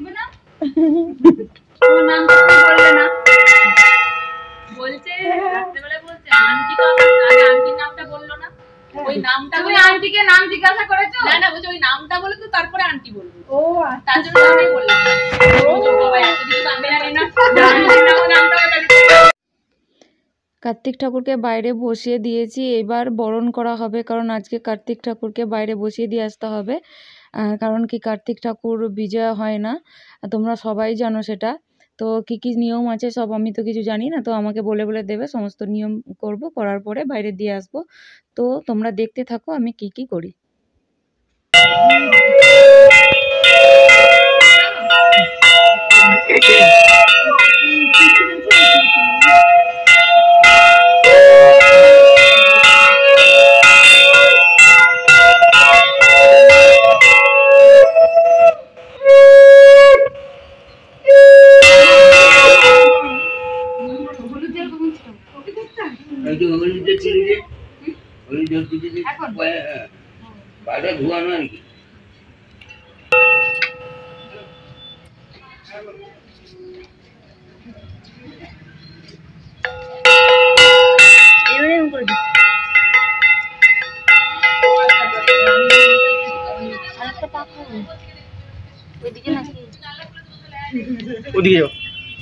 দেখবে না তোমার নাম তো বলবে না বলছে রাত্রেবেলা বলছে আন্টি তো আগে আন্টির নামটা বললো না ওই নামটা তুমি আন্টিকে নাম জিজ্ঞাসা করেছো না না বলছে ওই নামটা বলে তো তারপরে আন্টি বলবে ও তার জন্য আমি বললাম ও বাবা এতদিন তো আমি জানি না নামটা কার্তিক ঠাকুরকে বাইরে বসিয়ে দিয়েছি, এবার বরণ করা হবে কারণ আজকে কার্তিক ঠাকুরকে বাইরে বসিয়ে দিয়ে আসতে হবে। কারণ কি কার্তিক ঠাকুর বিজয় হয় না, তোমরা সবাই জানো সেটা। তো কি কি নিয়ম আছে সব আমি তো কিছু জানি না, তো আমাকে বলে বলে দেবে, সমস্ত নিয়ম করব, করার পরে বাইরে দিয়ে আসব। তো তোমরা দেখতে থাকো আমি কি কি করি। ওদিকে যাও।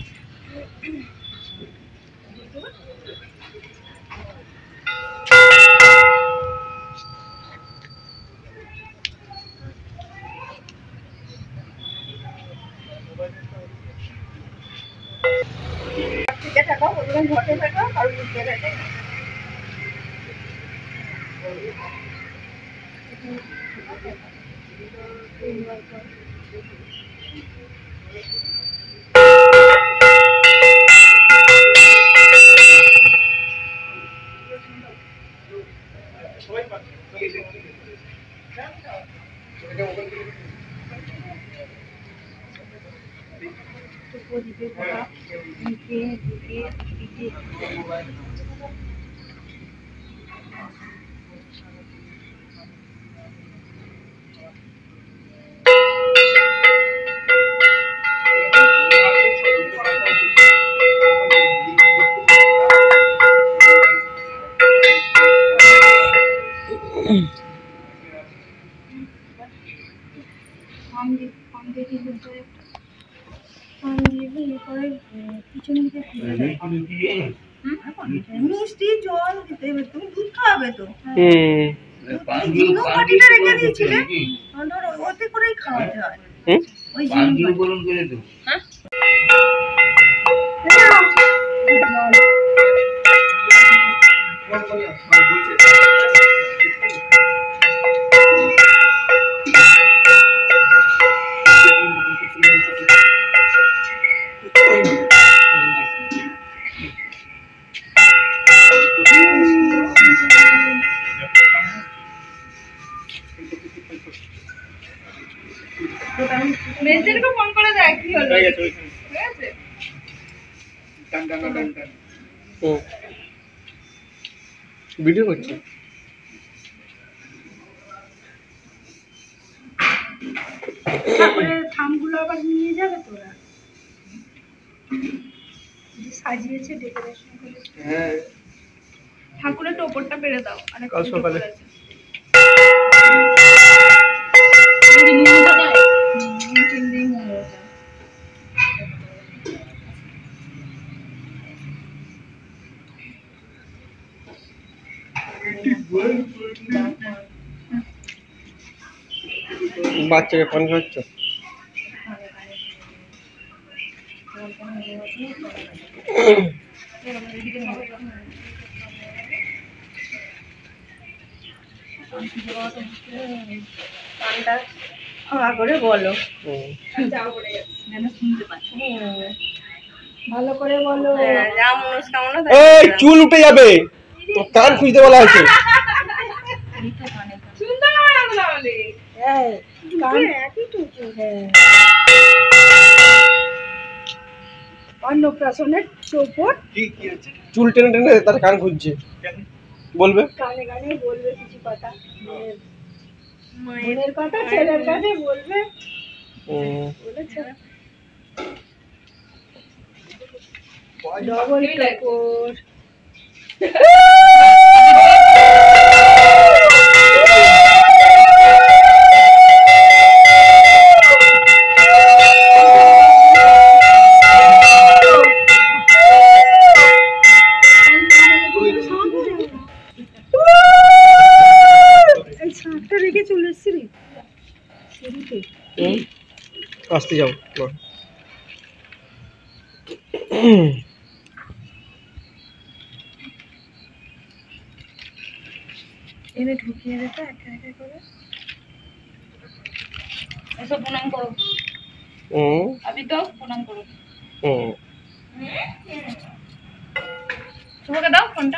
মিষ্টি জল দিতে হবে, তুমি দুধ খাওয়াবে তো পাটিটা রেখে দিয়েছিলে ওতে করেই খাওয়াতে হয় ওই মেজেরকে ফোন করে দেখ কি হলো ঠিক আছে টান টান টান টান ও ভিডিও করছে তারপরে থামগুলো আবার নিয়ে যাবে তোরা যে সাজিয়েছে ডেকোরেশন করেছে হ্যাঁ ঠাকুরের টোপরটা পেরে দাও আর কাল সকালে বাচ্চাকে পানি খাচ্ছ করে বলো ভালো করে বলো যা মনস্কামনা চুল উঠে যাবে তো কান খুঁজতে বলা হয়েছে অন্নপ্রাশনের চৌপট চুল টেনে টেনে তার কান খুঁজছে বলবে কানে কানে বলবে কিছু কথা মায়ের কথা ছেলের কাছে বলবে ডবল টোপর আসতে যাও এনে ঢুকিয়ে দিতে একা একা করে এসব প্রণাম করো अभी तो প্রণাম করো তোমাকে দাও ফোনটা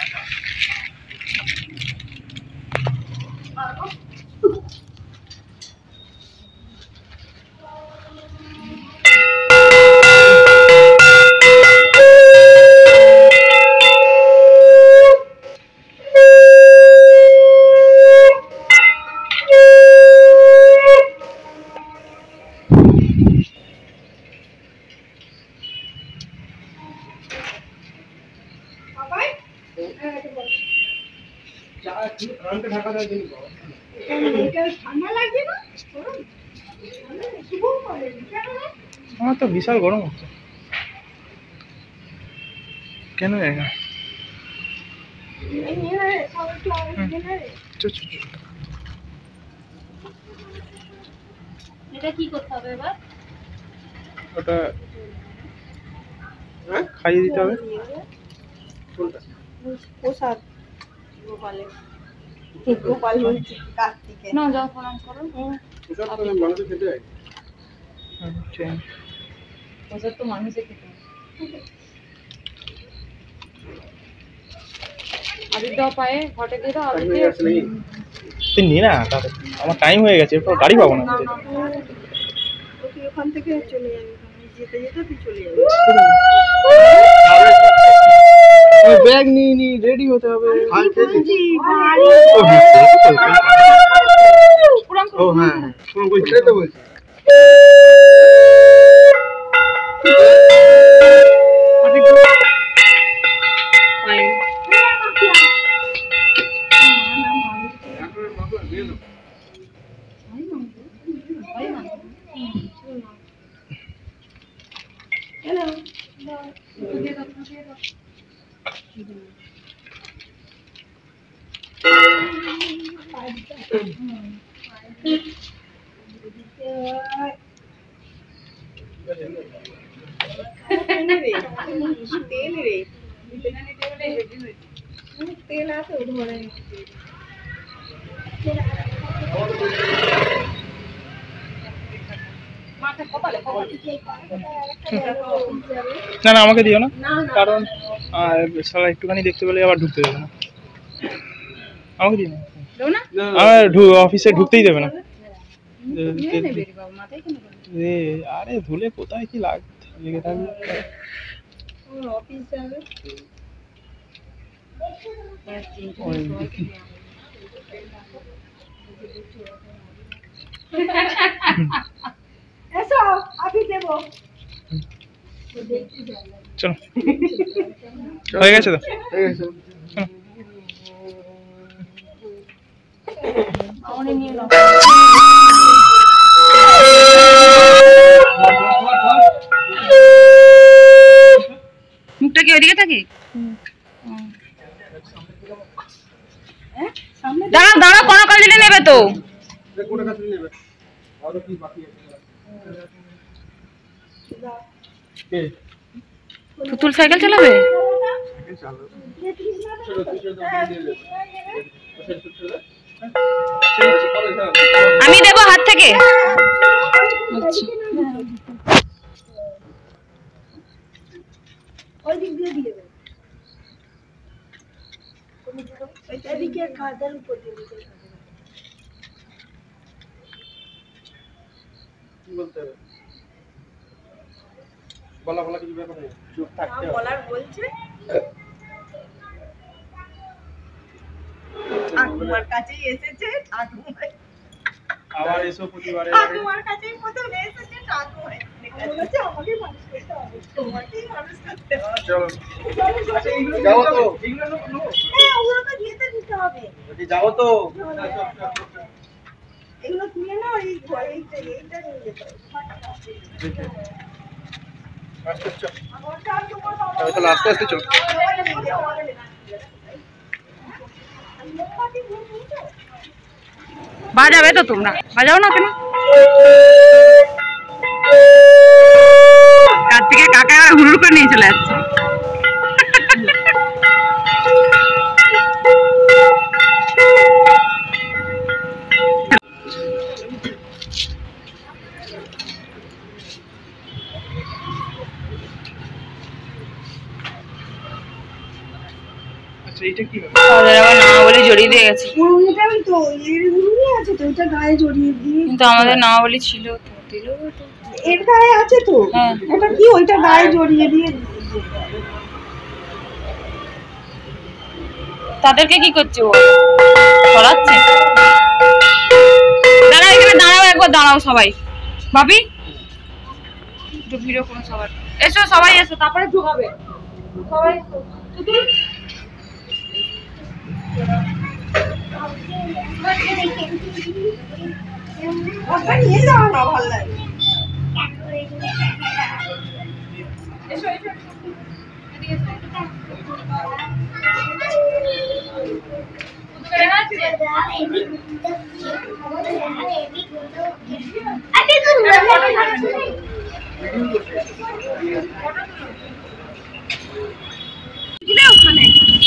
আমার তো বিশাল গরম হচ্ছে কেন জায়গা এটা কি করতে হবে এবার ওটা খাইয়ে দিতে হবে প্রসাদ গোপালের গোপাল বলছে কার্তিকে না যাও প্রণাম করো মানুষের খেতে হয় প্রসাদ তো মানুষে খেতে হয় আবির দাও পায়ে ঘটে দিয়ে দাও আবির তুই নি না আমার টাইম হয়ে গেছে এরপর গাড়ি পাবো না তুই ওখান থেকে চলে যাবি যেতে যেতে তুই চলে যাবি ব্যাগ নিয়ে নি রেডি হতে হবে ও হ্যাঁ সেটাই তো বলছি তেল রে তেল আছে ধরে না না আমাকে দিও না কারণ শালা একটুখানি দেখতে পেলে আবার ঢুকতে দেবে না আমাকে দিও না আমার অফিসে ঢুকতেই দেবে না আরে ধুলে কোথায় কি লেগে থাকবে অফিস যাবে এসো আমি দেব চলো হয়ে গেছে তো নিয়ে নাও মুখটা কি ওইদিকে থাকে দাঁড়া দাঁড়া কোনো কাজ দিলে নেবে তো পুতুল সাইকেল চালাবে আমি দেবো হাত থেকে ওই দিক দিয়ে দিয়ে দেবে এদিকে খাদার উপর দিয়ে দিতে বলতে হবে বলা কিছু ব্যাপার নেই চুপ থাকতে হবে বলার বলছে ঠাকুমার কাছেই এসেছে ঠাকুমার আবার এসো প্রতিবারে ঠাকুমার কাছেই প্রথম এসেছে যাও তো এগুলো তুলে না এইটা নিয়ে যেতে আস্তে আস্তে চল বাজাবে তো তোমরা বাজাও না কেন কার্তিকের কাকা হুড়ুর করে নিয়ে চলে যাচ্ছে এইটা কি হবে না বলে জড়িয়ে দিয়ে গেছে আমি তো এর গুলো আছে তো এটা গায়ে জড়িয়ে দিয়ে কিন্তু আমাদের না বলি ছিল তো দিল এর গায়ে আছে তো ওটা কি ওইটা গায়ে জড়িয়ে দিয়ে তাদেরকে কি করছে ও ছড়াচ্ছে দাঁড়াও এখানে দাঁড়াও একবার দাঁড়াও সবাই ভাবি একটু ভিডিও করুন সবার এসো সবাই এসো তারপরে ঢুকাবে সবাই এসো ওটা নিয়ে যাও না ভালো লাগে ওখানে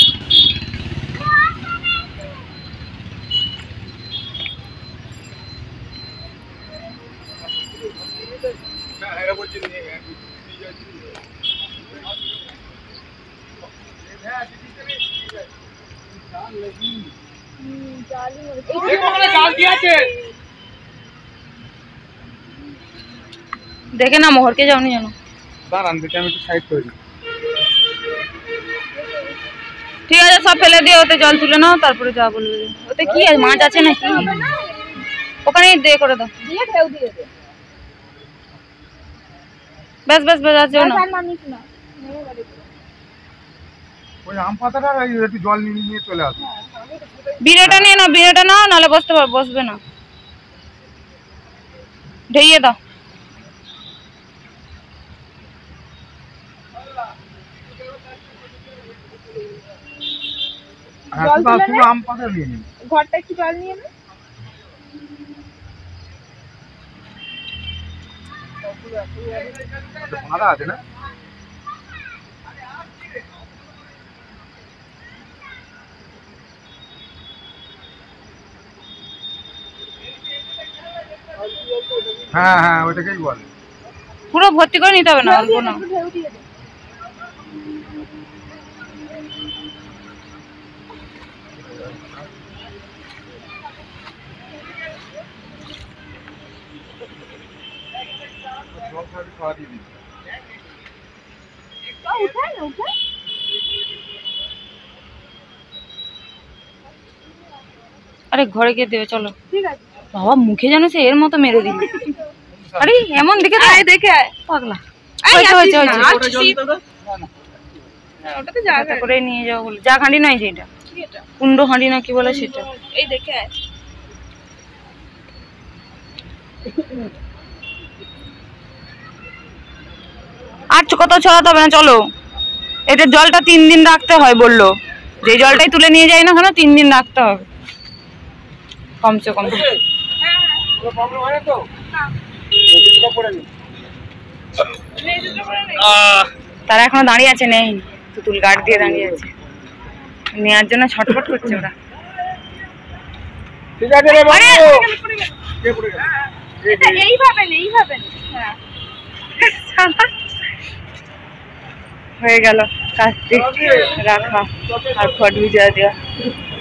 দেখে না মোহরকে যাওনি জানো দাঁড়ান দেখে আমি একটু সাইড করে দিই ঠিক আছে সব ফেলে দিয়ে ওতে জল তুলে নাও তারপরে যা বলবে ওতে কি আছে মাছ আছে নাকি ওখানে দিয়ে করে দাও দিয়ে ঢেউ দিয়ে দে বেশ বেশ বেশ আছে না মানিস না ওই আম পাতাটা একটু জল নিয়ে চলে আসো বিড়েটা নিয়ে নাও বিড়েটা নাও নাহলে বসবে না ঢেইয়ে দাও আম পাতা দিয়ে নিন ঘরটা একটু জল নিয়ে নে ভাড়া আছে না হ্যাঁ হ্যাঁ ওইটাকেই বলে পুরো ভর্তি করে নিতে হবে না অল্প না ঢেউ দিয়ে দে আরে ঘরে গিয়ে দেবে চলো বাবা মুখে জানো সে এর মতো মেরে দিল আরে এমন দেখে দেখে পাগলা ওটাতে জায়গা করে নিয়ে যাও বলে যা হাঁড়ি নয় সেটা কুন্ড হাঁড়ি না কি বলে সেটা এই দেখে আয় আর কত ছড়াতে হবে না চলো এটা জলটা 3 দিন রাখতে হয় বললো যে জলটাই তুলে নিয়ে যাই না কেন 3 দিন রাখতে হবে কমসে কম তারা এখনো দাঁড়িয়ে আছে নেই তুতুল গার্ড দিয়ে দাঁড়িয়ে আছে নেওয়ার জন্য ছটফট করছে ওরা ঠিক আছে রে বাবু এইভাবে হ্যাঁ হয়ে গেল কার্তিক রাখা আর ফট ভিজা দেওয়া